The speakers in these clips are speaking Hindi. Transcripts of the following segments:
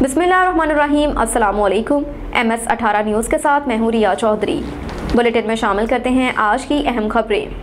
बिस्मिल्लाहिर्रहमानिर्रहीम। अस्सलामुअलैकुम। MS18 न्यूज़ के साथ मैं हूँ रिया चौधरी। बुलेटिन में शामिल करते हैं आज की अहम खबरें।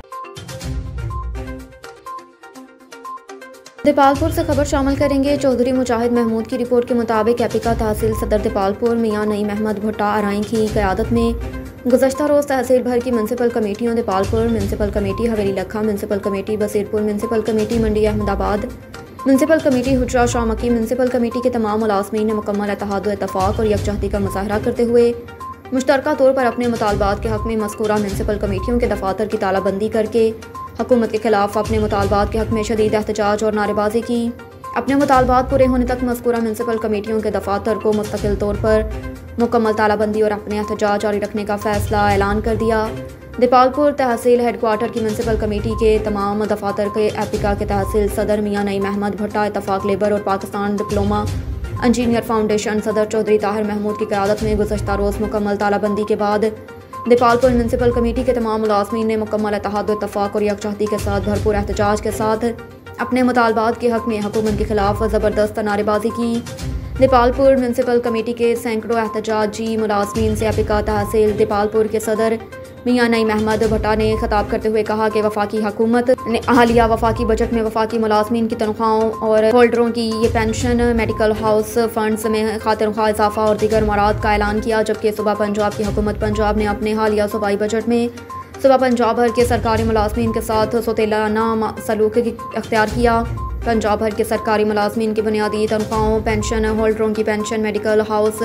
दीपालपुर से खबर शामिल करेंगे। चौधरी मुजाहिद महमूद की रिपोर्ट के मुताबिक एपिका तहसील सदर दीपालपुर मियां नईम अहमद भुट्टा अराई की क़यादत में गुज़श्ता रोज़ तहसील भर की म्यूनसिपल कमेटियों Dipalpur municipal committee Haveli Lakha municipal committee Basirpur municipal committee Mandi Ahmadabad municipal committee Hujra शामकी म्यूनसिपल कमेटी के तमाम मुलाज़मीन ने मुकम्मल इत्तेहाद व इत्तफ़ाक़ और यकजहती का मुज़ाहरा करते हुए मुश्तरका तौर पर अपने मुतालबात के हक़ में मज़कूरा म्यूनसिपल कमेटियों के दफ़ातर की तालाबंदी करके हुकूमत के खिलाफ अपने मुतालबात के हक़ में शदीद एहतजाज और नारेबाजी की। अपने मुतालबात पूरे होने तक मज़कूरा म्यूनसिपल कमेटियों के दफ़ातर को मुस्तकिल तौर पर मुकम्मल तालाबंदी और अपने एहतजाज जारी रखने का फ़ैसला ऐलान कर दिया। दीपालपुर तहसील हेडक्वार्टर की म्यूनसिपल कमेटी के तमाम दफातर के एपिका के तहसील सदर मियां नईम अहमद भुट्टा इत्तफाक लेबर और पाकिस्तान डिप्लोमा इंजीनियर फाउंडेशन सदर चौधरी ताहिर महमूद की क़यादत में गुज़श्ता रोज़ मुकम्मल तालाबंदी के बाद दीपालपुर म्यूनसिपल कमेटी के तमाम मुलाज़मीन ने मुकम्मल इत्तेहाद व इत्तफ़ाक़ और यकजहती के साथ भरपूर एहतजाज के साथ अपने मुतालबात के हक़ में हुकूमत के खिलाफ ज़बरदस्त नारेबाजी की। दीपालपुर म्यूनसिपल कमेटी के सैकड़ों एहतजाजी मुलाज़मीन से एपिका तहसील दीपालपुर के सदर मियां नईम अहमद भुट्टा ने खिताब करते हुए कहा कि वफाकी हुकूमत ने हालिया वफाकी बजट में वफाकी मुलाज़मीन की तनख्वाहों और होल्डरों की ये पेंशन मेडिकल हाउस फंड्स में खातिरख्वाह इजाफा और दीगर मराद का ऐलान किया, जबकि सूबा पंजाब की हुकूमत पंजाब ने अपने हालिया सूबाई बजट में सूबा पंजाब भर के सरकारी मुलाज़मीन के साथ सौतेलाना सलूक अख्तियार किया। पंजाब भर के सरकारी मुलाज़मीन की बुनियादी तनख्वाहों पेंशन होल्डरों की पेंशन मेडिकल हाउस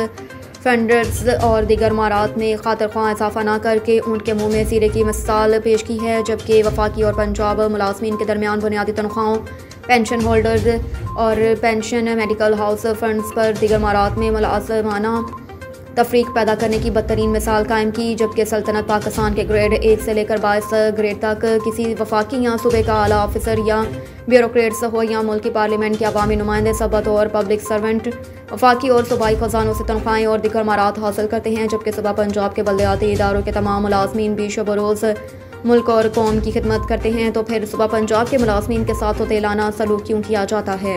फंड्स और दीगर मारात में खातिरख्वाह इजाफा न करके उनके मुँह में सिरे की मिसाल पेश की है, जबकि वफाकी और पंजाब मुलाज़मीन के दरमियान बुनियादी तनख्वाहों पेंशन होल्डर्स और पेंशन मेडिकल हाउस फंड्स पर दीगर मारात में मुलाज़माना तफरीक पैदा करने की बदतरीन मिसाल कायम की, जबकि सल्तनत पाकिस्तान के ग्रेड 1 से लेकर 22 ग्रेड तक किसी वफाकी या सूबे का आला ऑफिसर या ब्यूरोक्रेट्स हो या मुल्क की पार्लियामेंट के अवामी नुमाइंदे सबत और पब्लिक सर्वेंट वफाकी और सूबाई खजानों से तनख्वाहें और दीगर मारात हासिल करते हैं, जबकि सूबा पंजाब के बल्दियाती इदारों के तमाम मुलाज़मीन बीश बरोज़ मुल्क और कौम की खिदमत करते हैं, तो फिर सूबा पंजाब के मुलाज़मीन के साथ सौतेलाना सलूक क्यों किया जाता है।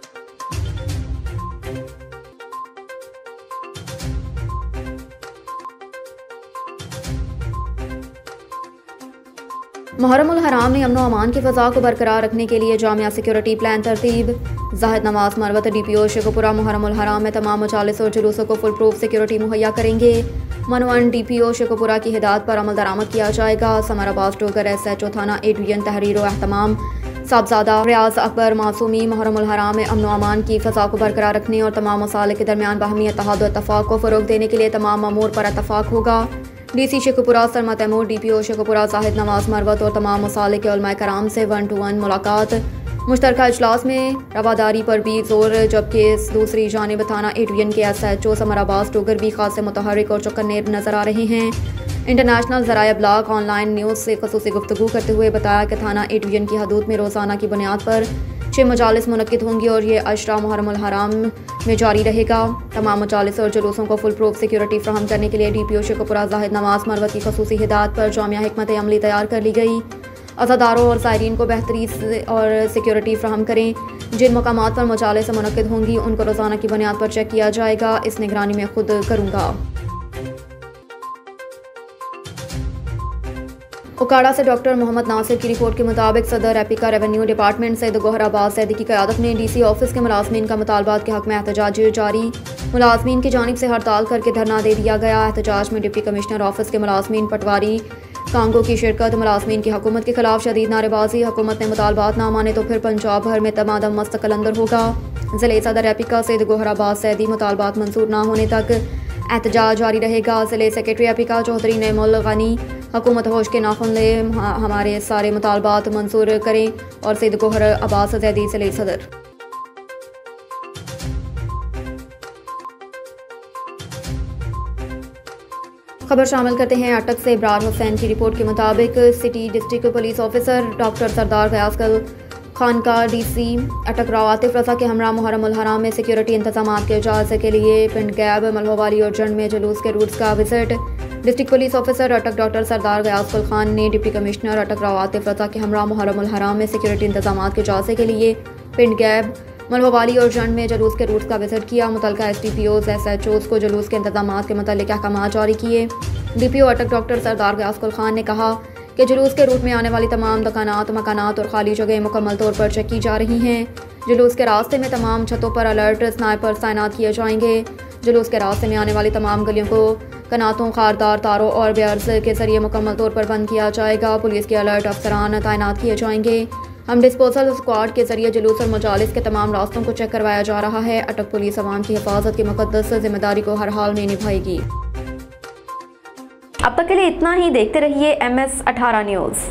मुहर्रम उल हराम में अमन व अमान की फ़ज़ा को बरकरार रखने के लिए जामिया सिक्योरिटी प्लान तरतीब। जाहिद नवाज मरवत DPO शेखुपुरा मुहर्रम उल हराम में तमाम मजालिस और जुलूसों को फुल प्रूफ सिक्योरिटी मुहैया करेंगे। मनवन DPO शेखुपुरा की हिदायत पर अमल दरामद किया जाएगा। समर अब्बास डोगर SHO थाना A डिवीजन तहरीर व एहतमाम साहबजादा रियाज अकबर मासूमी मुहर्रम उल हराम में अमन व अमान की फ़ज़ा को बरकरार रखने और तमाम मसाले के दरमियान बाहमी इत्तेहाद व इत्तफ़ाक़ को फ़रोग़ देने के लिए तमाम मामूर पर इत्तफ़ाक़ होगा। DC शेखुपुरा सरमा तैमूर DPO शेखुपुरा जाहिद नवाज मरवत और तमाम मसाले के उलमा कराम से 1-to-1 मुलाकात। मुश्तरका इजलास में रवादारी पर भी जोर, जबकि दूसरी जानिब थाना A डिवीजन के SHO समर अब्बास डोगर भी खास मुतहर्रिक और चौकन्ने नजर आ रहे हैं। इंटरनेशनल ज़राए ब्लॉग ऑनलाइन न्यूज़ से ख़ुसूसी गुफ्तगू करते हुए बताया कि थाना A डिवीजन की हदूद में रोज़ाना की बुनियाद पर 6 मजालिस मुनक्किद होंगी और ये अशरा मुहर्रम उल हराम में जारी रहेगा। तमाम मजालिस और जुलूसों को फुल प्रूफ सिक्योरिटी फ्राहम करने के लिए DPO शेखुपुरा जाहिद नवाज मरवत की खसूसी हिदायत पर जामिया हिकमत अमली तैयार कर ली गई। अज़ादारों और ज़ायरीन को बेहतरीन और सिक्योरिटी फ्राहम करें। जिन मकामात पर मजालिस मुनक्किद होंगी उनको रोज़ाना की बुनियाद पर चेक किया जाएगा। इस निगरानी में खुद करूँगा। उकाड़ा से डॉक्टर मोहम्मद नासिर की रिपोर्ट के मुताबिक सदर APCA revenue department Syed Gohar Abbas Saidi की क़यादत में DC ऑफिस के मुलाज़मीन का मुतालबात के हक़ में एहतजाज जारी। मुलाज़मीन की जानिब से हड़ताल करके धरना दे दिया गया। एहतजाज में डिप्टी कमिश्नर ऑफिस के मुलाज़मीन पटवारी कांगो की शिरकत। मुलाज़मीन की हुकूमत के खिलाफ शदीद नारेबाजी। हुकूमत ने मुतालबात ना माने तो फिर पंजाब भर में तमादम मस्त कलंदर होगा। ज़िले सदर एपिका सैयद गोहर अब्बास सैदी मुतालबात मंजूर ना होने तक एहतजाज जारी रहेगा। ज़िले सेक्रेटरी एपिका चौधरी नईमुल गनी हुकूमत होश के नाखुन ले हमारे सारे मुतालबात मंजूर करें और सैयद गोहर अब्बास सैदी ज़िले सदर। खबर शामिल करते हैं अटक से। इब्रार हुसैन की रिपोर्ट के मुताबिक city district police officer doctor Sardar Ghiasul Khan का DC अटक आतिफ रज़ा के हमरा मुहर्रम उल हराम में सिक्योरिटी इंतजाम के जायजे के लिए पिंड गैब मलहोवाली और जंड में जुलूस के रूट्स का visit. District police officer Attock doctor Sardar Ghiasul Khan ने डिप्टी कमिश्नर अटक आतिफ रज़ा के हमरा मुहर्रम उल हराम में सिक्योरिटी इंतजाम के जायजे के लिए पिंड गैब मलहोवाली और जंड में जुलूस के रूट्स का विजिट किया। मुतल्लिका SDPOs SHOs को जुलूस के इंतजामात के मुतालिक अहकाम जारी किए। DPO अटक डॉक्टर सरदार गयासकुल खान ने कहा कि जुलूस के रूट में आने वाली तमाम दुकानात, मकानात और खाली जगह मुकम्मल तौर पर चेक की जा रही हैं। जुलूस के रास्ते में तमाम छतों पर अलर्ट स्नाइपर्स तैनात किए जाएंगे। जुलूस के रास्ते में आने वाली तमाम गलियों को कनातों, खारदार तारों और बेयर्स के जरिए मुकम्मल तौर पर बंद किया जाएगा। पुलिस के अलर्ट अफसरान तैनात किए जाएंगे। हम डिस्पोजल स्क्वाड के जरिए जुलूस और मजालिस के तमाम रास्तों को चेक करवाया जा रहा है। अटक पुलिस अवाम की हिफाजत की मुकद्दस जिम्मेदारी को हर हाल में निभाएगी। अब तक के लिए इतना ही। देखते रहिए MS 18 न्यूज़।